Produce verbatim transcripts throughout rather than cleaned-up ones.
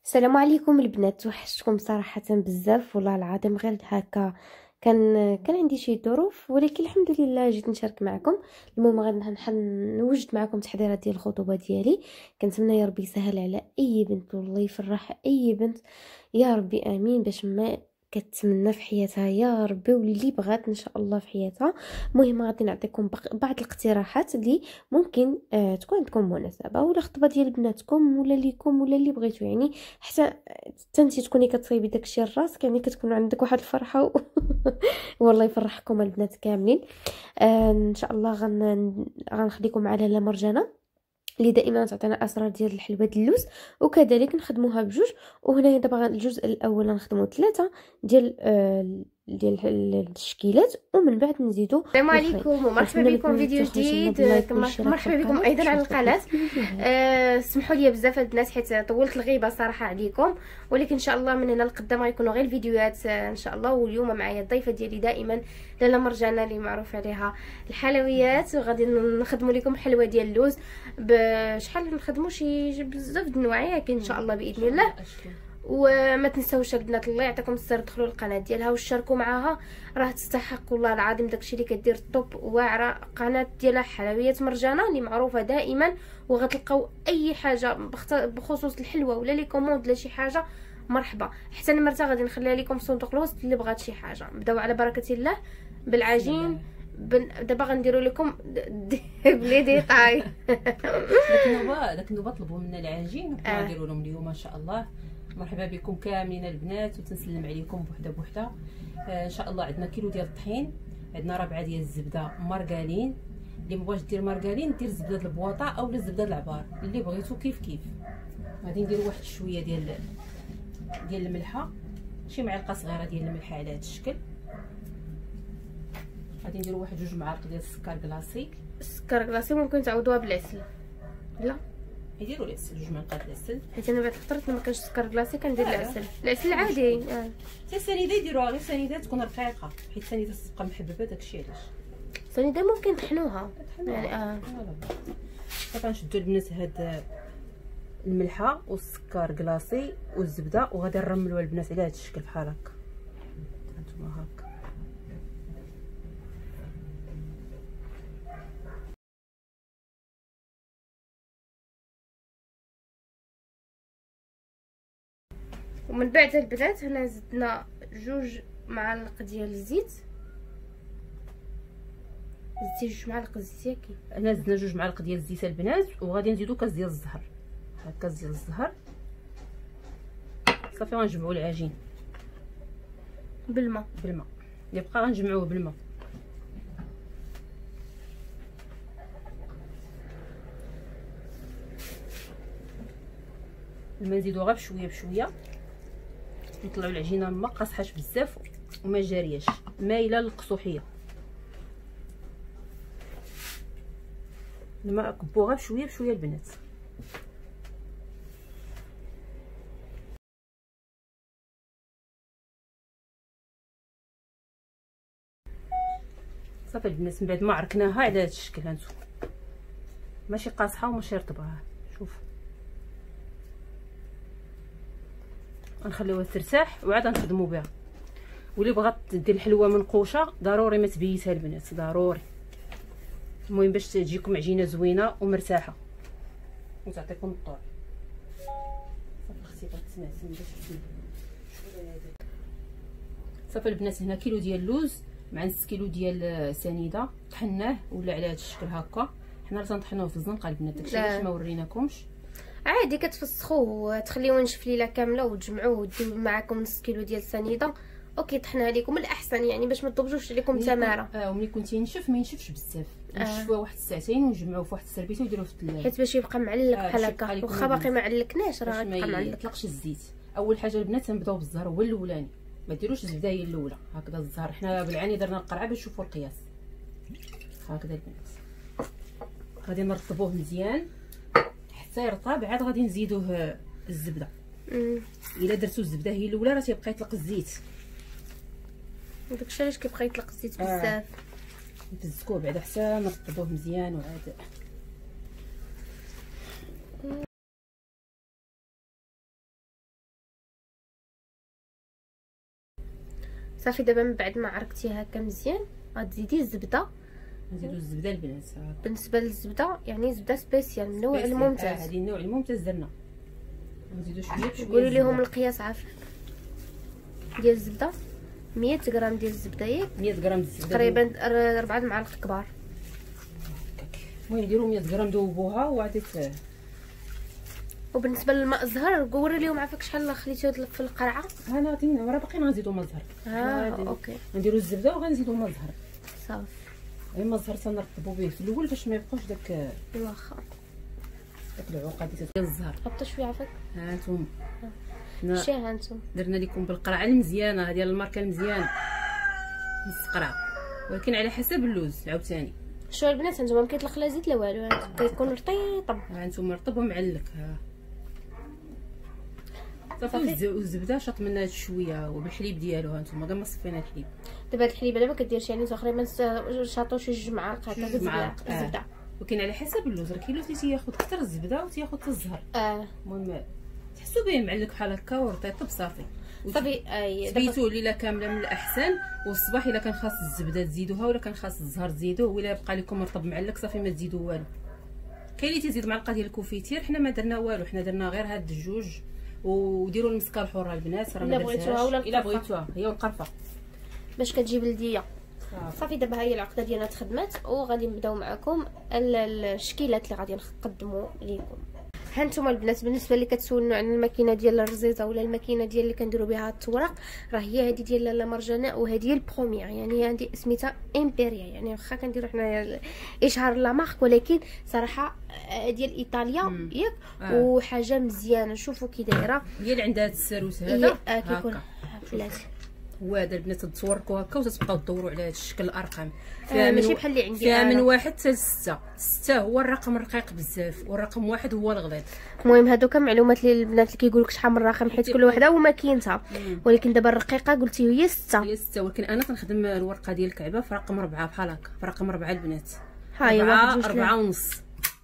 السلام عليكم البنات، وحشتكم صراحه بزاف والله العظيم. غير هكا كان كان عندي شي ظروف، ولكن الحمد لله جيت نشارك معكم. المهم غادي نحن نوجد معكم تحضيرات ديال الخطوبه ديالي. كنتمنى يا ربي يسهل على اي بنت والله يفرح اي بنت يا ربي، امين. باش ما كتمنى في حياتها يا ربي، واللي بغات ان شاء الله في حياتها. المهم غادي نعطيكم بعض الاقتراحات اللي ممكن آه تكون عندكم مناسبه، ولا خطبه ديال بناتكم ولا ليكم ولا اللي بغيتو، يعني حتى انتي تكوني كتصايبي داكشي لراسك، يعني كتكون عندك واحد الفرحه و... والله يفرحكم البنات كاملين. آه ان شاء الله غن... غنخليكم على لاله مرجانه اللي دائما تعطينا اسرار ديال الحلوه د اللوز، وكذلك نخدموها بجوج. وهنا دابا الجزء الاول غنخدموا ثلاثه ديال آه ديال التشكيلات، ومن بعد نزيدوا. السلام عليكم ومرحبا بكم فيديو جديد. مرحبا بكم ايضا على القناه. أه سمحوا لي بزاف البنات حيت طولت الغيبه صراحه عليكم، ولكن ان شاء الله من هنا لقدام غيكونوا غير الفيديوهات ان شاء الله. واليوم معايا الضيفه ديالي دائما لاله مرجانه اللي معروف عليها الحلويات، وغادي نخدموا لكم حلوه ديال اللوز. بشحال نخدموا شي بزاف د النوايا كاين ان شاء الله باذن الله. وما تنساوش البنات الله يعطيكم السر تدخلوا القناه ديالها وتشاركوا معاها، راه تستحق والله العظيم داكشي اللي كدير الطوب واعره. قناه ديالها حلويات مرجانه اللي معروفه دائما، وغتلقاو اي حاجه بخصوص الحلوه ولا لي كوموند ولا شي حاجه مرحبا. حتى نمرتها غادي نخليها لكم في صندوق الوصف اللي بغات شي حاجه. نبداو على بركه الله بالعجين. بن... دابا غنديروا لكم بلي ديطاي. داك النوبه داك النوبه طلبوا منا العجين وغنديروا لهم اليوم ان شاء الله. مرحبا بكم كاملين البنات، وتنسلم عليكم بوحده بوحده. آه ان شاء الله عندنا كيلو ديال الطحين، عندنا ربعه ديال الزبده مارغالين. اللي مبغاش دير مارغالين دير زبده د البواطه اولا زبده د العبار، اللي بغيتو كيف كيف. غادي نديروا واحد شويه ديال ديال الملحه، شي معلقه صغيره ديال الملحه على هذا الشكل. غادي نديروا واحد جوج معالق ديال السكر كلاصي. السكر كلاصي ممكن تعوضوها بالعسل، لا يديروا العسل، جوج معلقات العسل. حيت انا بعد خطرت ما كانش السكر كلاصي كندير العسل، العسل العادي. اه حتى السنيده يديروها غير السنيده تكون رقيقه، حيت السنيده تبقى محببه داكشي علاش. السنيده ممكن طحنوها يعني. اه دابا نشدو البنات هاد الملحه والسكر كلاصي والزبده، وغادي نرملوها البنات على هاد الشكل بحال هكا. هانتوما هكا ومن بعد البنات هنا زدنا جوج معالق ديال الزيت. زدتي جوج معالق الزيت ياكي؟ هنا زدنا جوج معالق ديال الزيت البنات، وغادي نزيدو كاس ديال الزهر. هاد كاس ديال الزهر صافي. غنجمعوا العجين بالماء بالماء اللي بقى غنجمعوه بالماء. الماء نزيدو غير بشويه بشويه، نطلعوا العجينه ما قاصحاش بزاف وما جارياش، مايله للقصوحيه. الماء كبوها بشويه بشويه البنات. صافي البنات، من بعد ما عركناها على هذا الشكل هانتوما، ماشي قاصحه وماشي رطبه. شوف غنخليوها ترتاح وعاد نخدموا بها. واللي بغات دير الحلوه منقوشه ضروري ما تبيتها البنات، ضروري. المهم باش تجيكم عجينه زوينه ومرتاحه وتعطيكم الطول. صافي اختي غتسمعسم باش تسمع. صافي البنات، هنا كيلو ديال اللوز مع نص كيلو ديال سنيده طحناه ولا على هذا الشكل هكا. حنا راه تنطحنوه في الزنقه البنات، داكشي علاش ما وريناكمش. عادي كتفسخوه وتخليوه ينشف ليله كامله وتجمعوه وديروا معاكم نص كيلو ديال السنيده. اوكي طحنها لكم الاحسن يعني باش ما تضبجوش عليكم تماره. اه وملي كنتي ينشف ما ينشفش بزاف، نشفوه واحد الساعتين ونجمعوه في واحد السربيته ونديروه في الثلاجه، حيت باش يبقى معلق بحال آه هكا. واخا باقي ما علقناش راه غيبقى معلق. ما يطلقش الزيت. اول حاجه البنات تنبداو بالزهر هو الاولاني، ما ديروش الزبده هي الاولى. هكذا الزهر حنا بالعاني درنا القرعه باش نشوفوا القياس. هكذا البنات غادي نرطبوه مزيان حتى يرطب، عاد غادي نزيدوه الزبده. الا درتو الزبده هي الاولى راه تيبقى يطلق الزيت، داكشي علاش كيبقى يطلق الزيت بزاف. آه. نتزكوه بعدا حتى نرطبوه مزيان وعاد صافي دابا من بعد ما عرقتي هكا مزيان غتزيدي الزبده. نزيدو الزبده البنات. بالنسبه للزبده يعني زبده سبيسيال من النوع الممتاز. هذه النوع الممتاز درنا. نزيدو شويه بشويه. قولوا لهم القياس عافاك ديال الزبده. مية غرام ديال الزبده ياك مية غرام الزبده تقريبا أربعة المعالق كبار. المهم نديرو مية غرام ذوبوها وعادي. وبالنسبه للماء الزهر قولوا لهم عافاك شحال خليتوه في القرعه. انا غادي راه باقيين غنزيدو ماء زهر. اه اوكي نديرو الزبده وغنزيدو ماء زهر صافي. الماء الزهر تنرطبو به في الاول باش ما يبقاوش داك واخا داك العقد ديال الزهر. حطوا شويه عافاك. ها انتم شي ها انتم درنا لكم بالقرعه المزيانه هذه الماركه المزيانه نص قرعه، ولكن على حسب اللوز عاوتاني. شو البنات هانتوما ما كيطلق لا زيت لا والو، كيكون رطيب. ها انتم رطب ومعلك. ها صافي الزبده شاط منها شويه وبالحليب ديالو. ها انتم كاع ما صفينا الحليب. دابا هاد الحليب هذا ما كديرش يعني تقريبا شاطو شي جوج معالق هكا الزبده. الزبده ولكن على حسب اللوز، راه كاين اللوز اللي تياخذ اكثر الزبده وتياخذ حتى الزهر. اه المهم تحسوا به معلك بحال هكا ورطيب صافي صافي. اي سبيتو الليله كامله من الاحسن، والصباح الا كان خاص الزبده تزيدوها ولا كان خاص الزهر تزيدوه، ولا بقى لكم رطب معلك صافي ما تزيدوا والو. كاين اللي تيزيد معلقه ديال الكوفيتير، حنا ما درنا والو، حنا درنا غير هاد الجوج. وديروا المسكه الحره البنات راه ما بغيتوها ولا الا بغيتوها هي والقرفه باش كتجي بلديه. صافي دابا هي العقده ديالنا تخدمات وغادي نبداو معكم الشكيلات اللي غادي نقدموا لكم. ها نتوما البنات بالنسبه اللي كتسولوا عن الماكينه ديال الرزيزه ولا الماكينه ديال اللي كنديروا بها التورق، راه هي هذه ديال لاله مرجانه وهذه البروميير، يعني عندي سميتها امبيريا، يعني واخا كنديروا حنا اشهار لا مارك ولكن صراحه ديال ايطاليا ياك. آه. وحاجه مزيانه شوفوا كي دايره، هي اللي عندها الساروس هذا آه كيكون بلاتي. هو هذا البنات تتصوركوا هكا وتتبقاو تدوروا على هذا الشكل الارقام. آه ماشي بحال اللي عندي فيها من واحد حتى لستة. ستة هو الرقم الرقيق بزاف، والرقم واحد هو الغليظ. المهم هادوك معلومات للبنات اللي كيقول لك شحال من رقم، حيت كل وحده وماكينتها، ولكن دابا الرقيقه قلتي هي ستة. هي ستة، ولكن انا كنخدم الورقه ديال الكعبه في رقم ربعة بحال هكا، في رقم ربعة البنات. ها هي واحد ربعة ونص.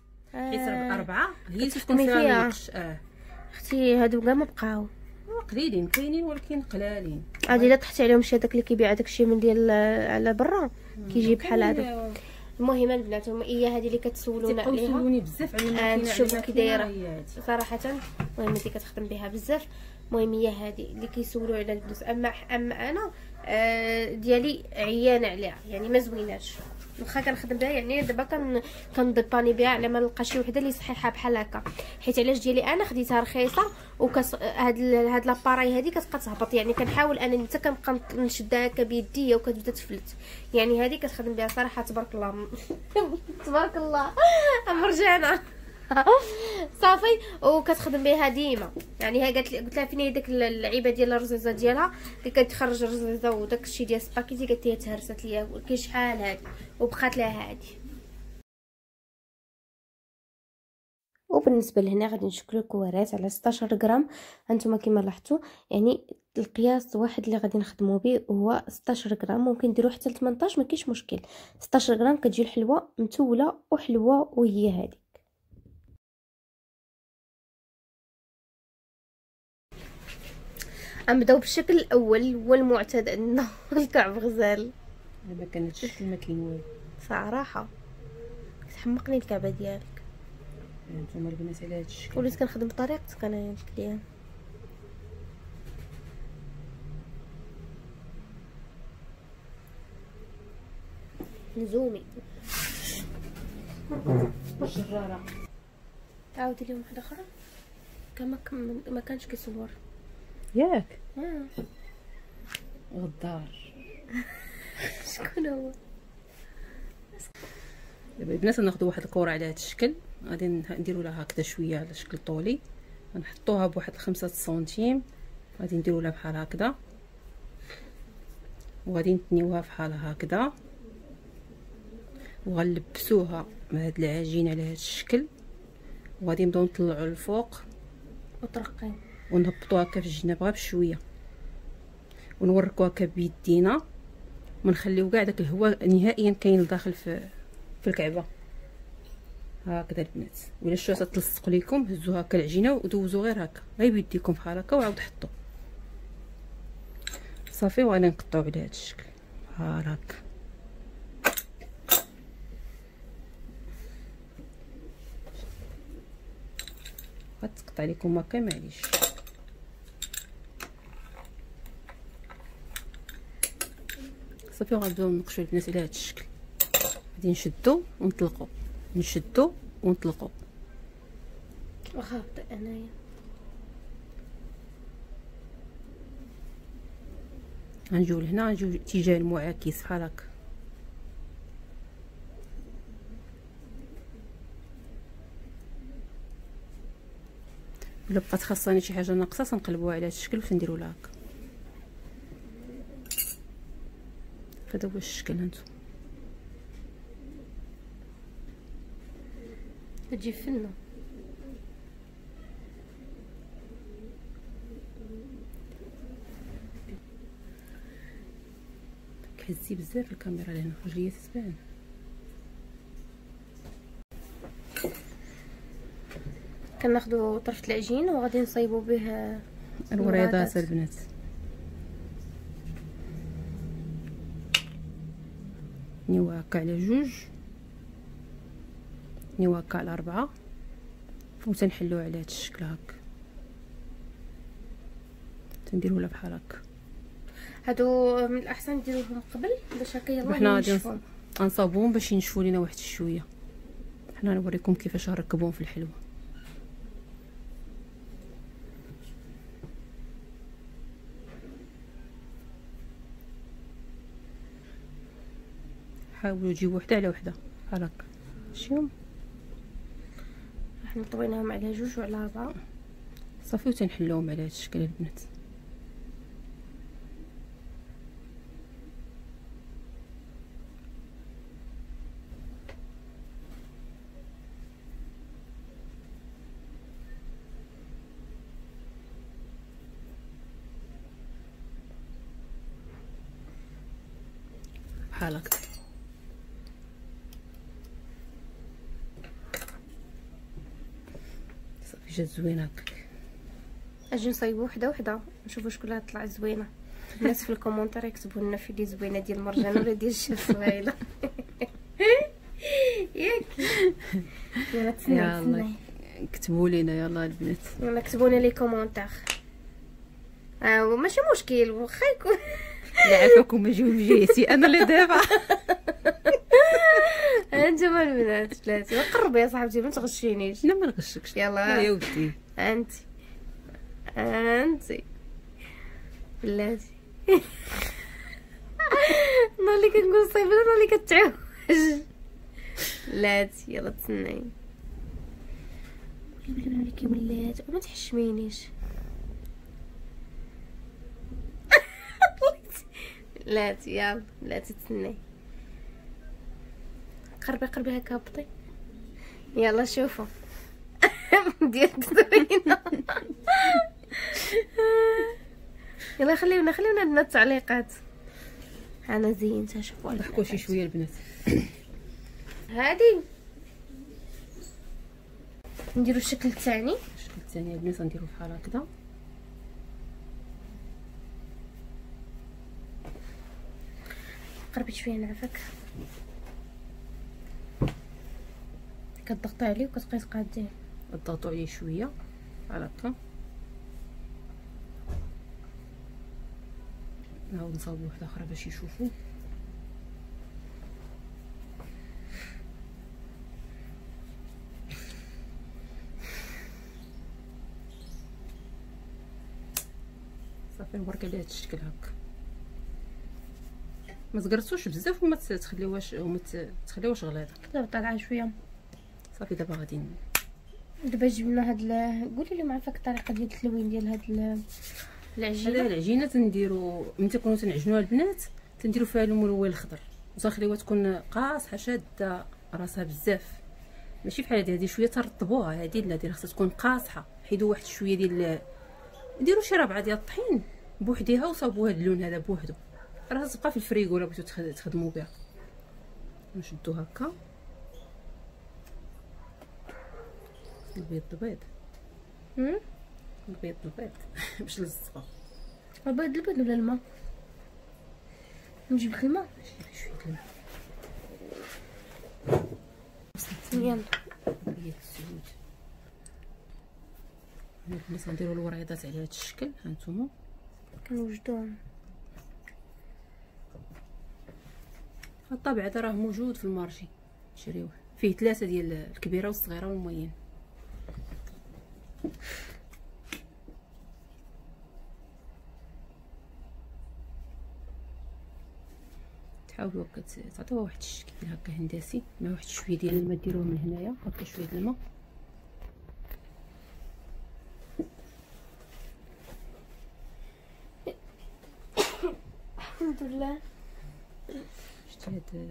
حيت آه. ربعة هي تكون فيها النقش. اه اختي هادو كاع ما بقاو قليلين، كاينين ولكن قلالين. عادي الا طحتي عليهم شي داك اللي كيبيع داكشي من ديال على برا كيجي بحال هذا. المهم البنات هي هذه اللي كتسولونا عليها. كتسولوني بزاف على الماكينه، شوفوا كي دايره صراحه. المهم اللي كتخدم بها بزاف. المهم هي هذه اللي كيسولوا على الفلوس. اما اما انا آه ديالي عيانه عليها، يعني ما زويناش واخا كنخدم بها، يعني دابا كن كندباني بها على ما نلقى شي وحده اللي صحيحه بحال هكا. حيت علاش ديالي انا خديتها رخيصه وكس هاد هاد لاباراي هادي كتبقى تهبط، يعني كنحاول انني حتى كنبقى نشدها هكا بيديا وكتبدا تفلت. يعني هذه كتخدم بها صراحه تبارك الله تبارك الله مرجانه صافي. وكتخدم بها ديما، يعني هي قالت لي قلت لها فين هي داك اللعيبه ديال الرزيزه ديالها اللي كتخرج الرزيزه وداك الشيء ديال سباكيتي، قالت لي تهرست ليا كي شحال هادي وبقات لها هادي. وبالنسبه لهنا غادي نشكلوا الكوارات على ستاشر غرام. هانتوما كما لاحظتوا يعني القياس واحد اللي غادي نخدموا به هو ستاشر غرام، ممكن نديروا حتى ل ثمنطاش ما كاينش مشكل. ستاشر غرام كتجي الحلوه متوله وحلوه وهي هذه. غنبداو بالشكل الاول هو المعتاد عندنا الكعب غزال. دابا كانت شفت ما كاين والو صراحه، كتحمقني الكعبه ديالك. نتوما البنات على هذا الشكل وليت كنخدم بطريقتك انا الكليان. نزومي الجراره عاودي لهم واحده اخرى كما ما كانش كيصور ياك. اه غدار شكون هو؟ دابا البنات ناخذوا واحد الكره على هذا الشكل، غادي نديروا لها هكذا شويه على شكل طولي، غنحطوها بواحد خمسة سنتيم، غادي نديروا لها بحال هكذا وغادي نتنيوها بحال هكذا، وغنلبسوها مع هاد العجين على هذا الشكل، وغادي نبداو نطلعوا للفوق وترقين ونهبطوها هكا في الجناب غير بشويه، ونوركوها هكا بيدينا، ما نخليو كاع داك الهواء نهائيا كاين لداخل في في الكعبه هكذا البنات. ولا شفتوا تلصق لكم هزوها هكا العجينه ودوزوا غير هكا غير بيديكم بحال هكا وعاود حطوا صافي وغادي نقطعو على هذا الشكل بحال هكا. غتقطع لكم هكا معليش. صافي وغنبداو نقشوا البنات على هذا الشكل. غادي نشدو ونطلقو، نشدو ونطلقو. واخا انايا غنجيو لهنا، غنجيو اتجاه المعاكس بحال هكا. الا بقات خاصني شي حاجه ناقصه تنقلبوها على هذا الشكل باش نديرو لها هكا. هذا هو الشكل هانتو. تجي فنه كهزي بزاف الكاميرا لهنا رجليا تتبان. كناخذوا طرف العجين وغادي نصايبوا به الوريضات البنات. نيوها هكا على جوج، نيوها هكا على ربعة، وتنحلوها على هذا الشكل هكا. تنديروا لها بحال هكا. هادو من الاحسن نديروهم قبل باش هكا يلاه حنا غادي نصاوبوهم باش ينشفوا لينا واحد شويه. حنا نوريكم كيفاش نركبوهم في الحلوه. حاولوا تجيبوا وحده على وحده بحال هكا. شوف حنا طويناهم على جوج وعلى أربعة صافي، وتنحلوهم على هذا الشكل البنات. بحال هكا. صافي جات زوينه هكا. اجي نصايبو وحده وحده نشوفوا شكون اللي طلع زوينه. الناس في الكومونتير يكتبوا لنا في دي زوينه ديال المرجان ولا ديال الشفايله. ياك يلا تسنى يلا كتبوا لينا يلا البنات، يلا كتبوا لنا لي كومونتير. اه ماشي مشكل واخا يكون لعافاكم ما جيو بجيتي انا اللي دابا. انتما البنات بلاتي قربي يا صاحبتي ما تغشينيش. لا ما نغشكش يلا يا ودي. انت انت بلاتي انا اللي كنقول صايبه انا اللي كتعوج. بلاتي يلا تسناي لكي ولات وما تحشمينيش. بلاتي يلا بلاتي تسناي. قربي قربي هكا هبطي. يلا شوفوا ديال زوينه. يلا خليونا خليونا عندنا التعليقات. انا زينتها شوفوا ضحكوا شي شويه البنات. هادي نديرو الشكل الثاني. الشكل الثاني البنات غنديرو بحال هكذا. قربي شويه نعفك كتضغطي عليه وكتبقاي تقاديه. تضغطوا عليه شويه بحال هكا. نعاود نصاوبو وحده اخرى باش يشوفوا. صافي نبرك على هذا الشكل هكا. ما تقرصوش بزاف وما تخليوهاش وما تخليوهاش غليظه. دابا طالعه شويه. صافي دابا غادي دابا جبنا هاد ال... قولي لي معرفه الطريقه ديال التلوين ديال هاد ال... العجينه. هذه العجينه تنديروا ملي تكونوا تنعجنوها البنات تنديروا فيها الملون الخضر وتنخليوها تكون قاصحه شاده راسها بزاف، ماشي بحال هذه. هذه شويه ترطبوها، هذه لا دير خصها تكون قاصحه. حيدوا واحد شويه ديال ديروا شي ربعه ديال الطحين بوحديها وصاوبوا هذا اللون هذا بوحدو، راه تبقى في الفريغو الا بغيتو تخدموا بها. نشدو هكا البيض البيض هم البيض البيض باش لصقوا. البيض البيض ولا الماء؟ نجيب لك الماء شويه الماء يلا. هي الزيوت البنات غنديروا الوريضات على هذا الشكل. ها نتوما كنوجدوهم. الطابع هذا راه موجود في المارشي، شريوه فيه ثلاثه ديال الكبيره والصغيره والموين. حاولوا هكا تعطيوها واحد الشكل هكا هندسي مع واحد شويه ديال الماء. ديروه من هنايا هكا شويه ديال الماء. الحمد لله. شتي هاد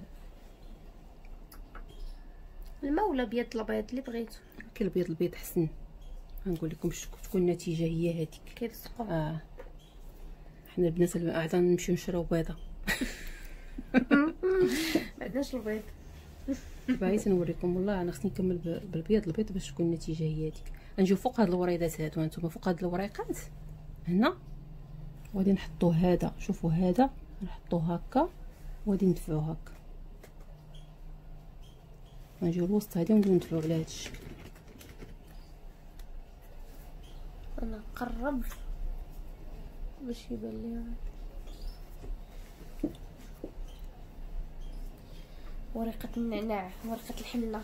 الماء ولا بيض البيض اللي بغيتو؟ كاين البيض البيض حسن. غنقول لكم تكون النتيجه هي هذيك كيلصقوا. اه حنا البنات عاده نمشيو نشريو بيضه. ما عندناش البيض. بغيت نوريكم والله انا خصني نكمل بالبيض البيض باش تكون النتيجه هي هذيك. غنجيو فوق هاد الوريضات هادو هانتوما فوق هاد الوريقات هنا وغادي نحطو هذا. شوفوا هذا نحطوه هكا وغادي ندفعو هكا. غنجيو الوسط هادي ونديرو ندفعو على هاد الشكل. انا نقرب باش يبان ليهم. ورقه النعناع، ورقه الحنه.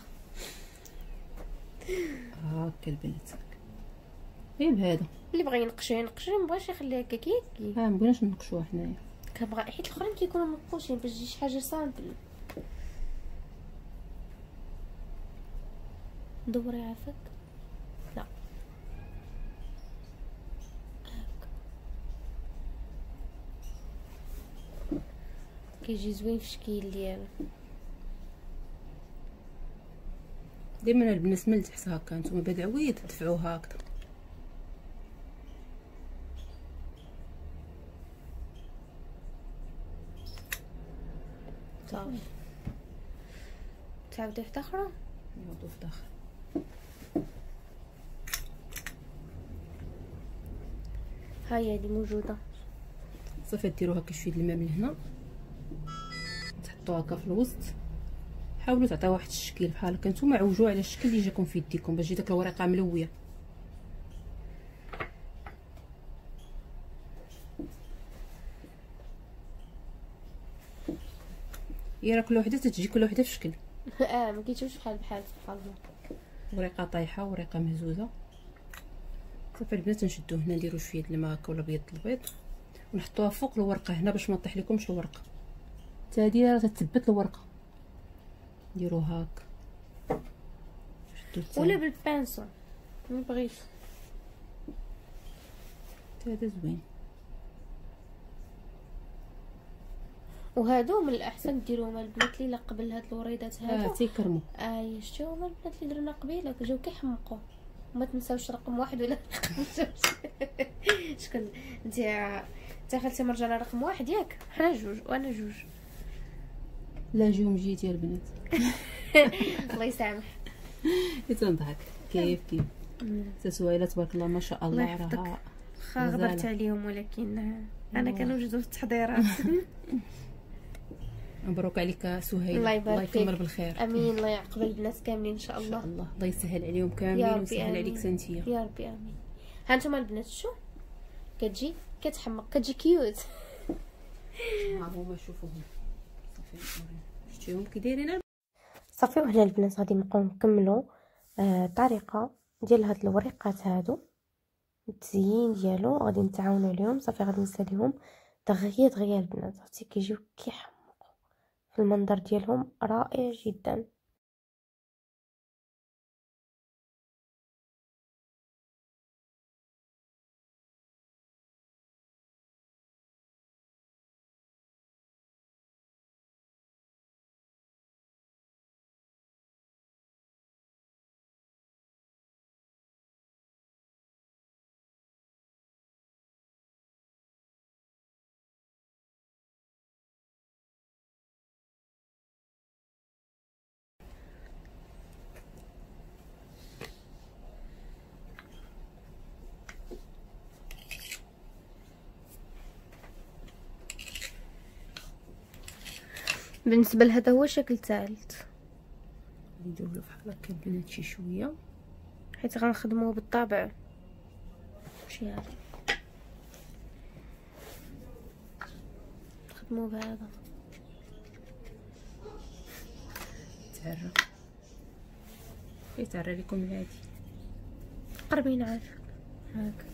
هاكا البنات غير بهذا. اللي بغى ينقشو ينقشو، مبغاش يخليها هكا كيكي. ها مبغيناش ننقشوها حنايا. كنبغي حيت الاخرين كيكونوا منقوشين باش تجي شي حاجه سامبل. دوري عافاك. لا كيجي زوين في الشكل ديالو. دائما البنات من تحت هكا نتوما بعد عويض تدفعوها هكذا. صافي تعاودي واحده اخرى. نوضو في الداخل. ها هي هذه موجوده. صافي ديروا هكا شويه الماء من هنا تحطوها هكا في الوسط. حاولوا تعطيو واحد الشكل بحال هكا نتوما عوجوه على الشكل اللي جاكم في يديكم باش تجي داك الورقه ملويه. يا راه كل وحده تتجي كل وحده في شكل. اه ما كيتجوش بحال بحال سبحان الله. ورقه طايحه ورقه مهزوزه. صافي البنات نشدو هنا نديرو شويه الماء هكا ولا بيض البيض ونحطوها فوق الورقه هنا باش ما تطيح لكمش الورقه. حتى هادي راه تتثبت الورقه. نديرو هاك ولا بالبانسو ما بغيت. حتى هذا زوين. وهادو من الاحسن ديروهم البنات اللي قبل هاد الوريضات هادو. اه تيكرموا. اي شتو هما البنات اللي درنا قبيله جاو كيحمقوا. وما تنساوش رقم واحد ولا رقم جوج. شكون انت انت خالتي مرجانه رقم واحد ياك؟ حنا جوج وانا جوج. لا جيو جيتي البنات. الله يسامح. تنضحك كيف كيف. تسويله تبارك الله ما شاء الله راها خا غبرت عليهم ولكن انا كنوجدوا في التحضيرات. مبروك عليك سهيله. الله يبارك فيك. يكمل بالخير. امين. الله يعقب البنات كاملين ان شاء الله. ان شاء الله. الله يسهل عليهم كاملين ويسهل عليك سنتيه يا ربي امين. ها انتم البنات شو كتجي كتحمق كتجي كيوت. ها هما شوفوهم صافي شتيهم كي دايرين. صافي وهنا البنات غادي نبقاو نكملوا آه الطريقه ديال هاد الوريقات هادو. التزيين ديالو غادي نتعاونوا عليهم. صافي غادي نساليهم دغيا دغيا البنات. عرفتي كيجيو كيحمقوا في المنظر ديالهم رائع جدا. بالنسبه لهذا هو شكل ثالث. نديرو له بحال هكا البنات شي شويه، حيت غنخدموه بالطبع شي هذا نخدموه بهذا. تعرى يتعرى لكم الهادي قربين عاد هاك.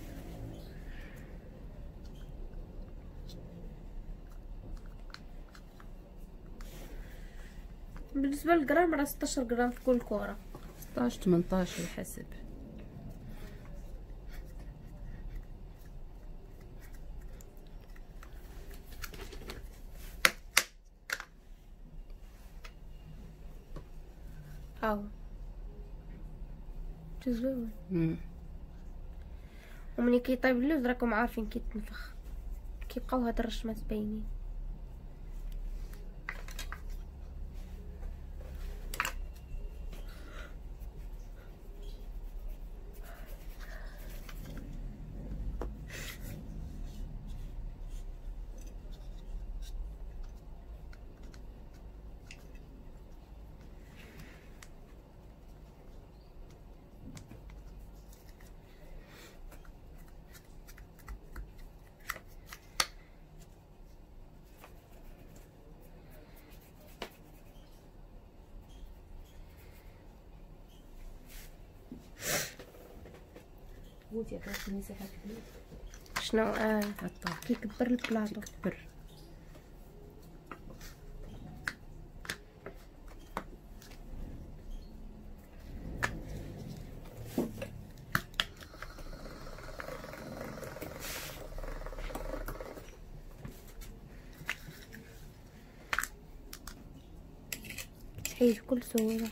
بالنسبه للغرام راه ستاشر غرام في كل كره، ستطاش ثمنطاش على حسب. هاو تزوين. امم ومني كيطيب اللوز راكم عارفين كيتنفخ، كيبقاو هاد الرشمات باينين. هو تيعطيك المساحه كبيره. شنو اه هطا كيكبر البلاطو. كبر. حيد بكل سهوله.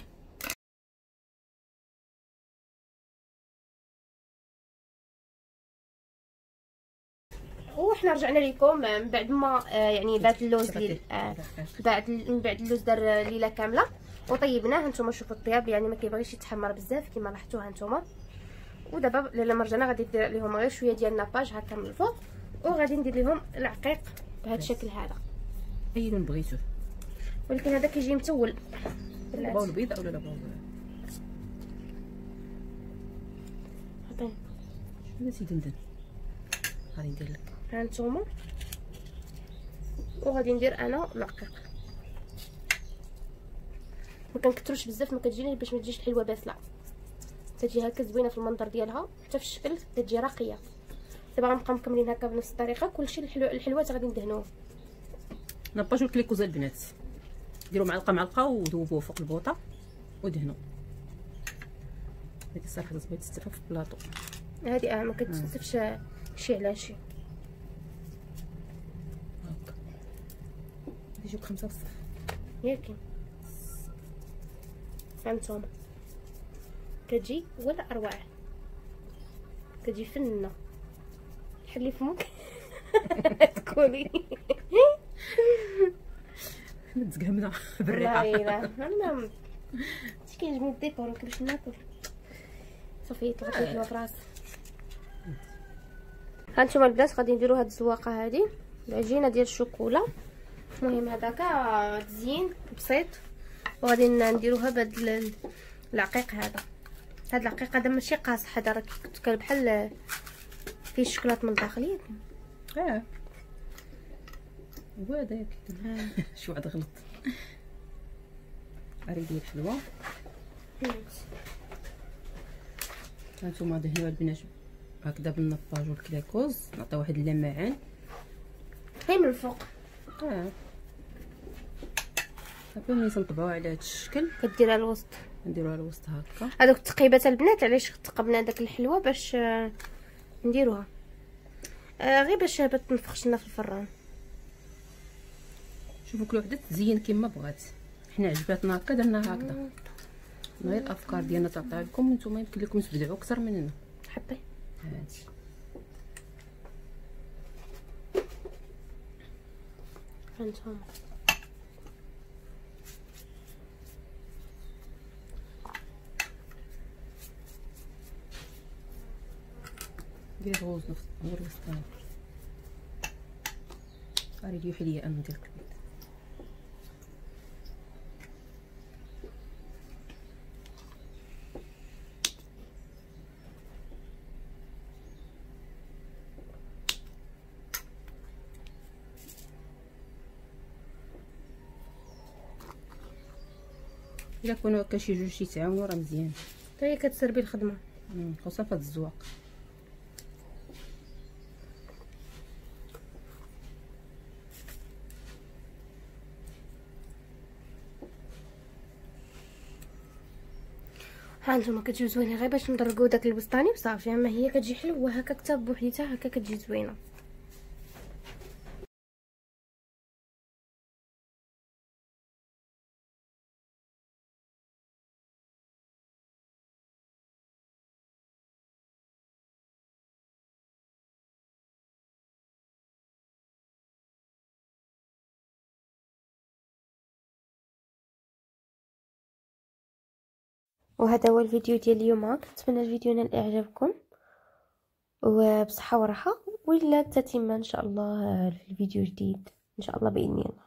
وحنا رجعنا لكم من بعد ما آه يعني بعد اللوز لي آه بعد من بعد اللوز دار ليله كامله وطيبناه. هانتوما شوفوا الطياب يعني ما كيبغيش يتحمر بزاف كما لاحظتوا هانتوما. ودابا لما رجعنا غادي ندير لهم غير شويه ديال الناباج هكا من الفوق، وغادي ندير لهم العقيق بهذا الشكل هذا. اي لون بغيتو، ولكن هذا كيجي متول. بغاو البيض اولا لا بغاو عطيني انا سيدي ندير. غادي ندير لك هانتوما وغادي ندير انا العقيق. ما كنكثروش بزاف، ما كتجينيش باش ما تجيش الحلوه باسله، تجي هكا زوينه في المنظر ديالها حتى في الشكل تجي راقيه. دابا غنبقى مكملين هكا بنفس الطريقه. كلشي الحلو الحلوات غادي ندهنوه. ناباج الكليكوزا البنات ديروا معلقه معلقه وذوبوه فوق البوطه ودهنوا. هذه صراحه بغيت تستفى في البلاطو. هذه اه ما كتستفش شي على شي. هاكا غادي يجيوك خمسه بصح ياكي هانتوما كتجي ولا اروع، كتجي فنه. حلي فمك تكوني متزقمنا بالريحه. والله لا انا شي كيعجبني الديكور باش ناكل. صافي طلعت لي في راسي. هانتوما البنات غادي نديروا هاد الزواقه هادي العجينه ديال الشوكولا. المهم هذاك تزيين بسيط، وغادي نديروها بهاد العقيق هذا. هاد العقيق هذا ماشي قاصح، هذا راه كيتكل بحال فيه الشوكولات من الداخل ياك. اه هو هذا ياك شي واحد غلط. غادي ندير الحلوه. هانتوما دهنوها البنات هكذا بالنطاج والكلاكوز. نعطيو واحد اللمعان هي من الفوق. اه هكا ملي تنطبعوها على هذا الشكل كديرها الوسط، نديروها الوسط هكا. هذوك التقيبات البنات علاش تقبنا داك الحلوه باش آه نديروها آه غير باش ما تنفخش لنا في الفران. شوفوا كل وحده تزين كما بغات. حنا عجباتنا هكا درنا هكذا. غير الافكار ديالنا تعطيها لكم نتوما، يمكن لكم تبدعوا اكثر مننا. حطي هادي هانتوما ديري الغوز نفس غير وسطها. غادي يجيو حليه انا ندير الكبيض. الا كانوا هكا شي جوج يتعاونوا راه مزيان، حتى هي كتسربي الخدمه خصوصا في هاد الزواق. ها انتما كتجيو زوينين غير باش ندرقوا داك البسطاني وصافي. اما هي كتجي حلوه هكا حتى بوحديتها هكا كتجي زوينه. وهذا هو الفيديو ديال اليوم. كنتمنى الفيديو ينال اعجابكم وبصحه وراحه، ولا تتم ان شاء الله في الفيديو جديد ان شاء الله باذن الله.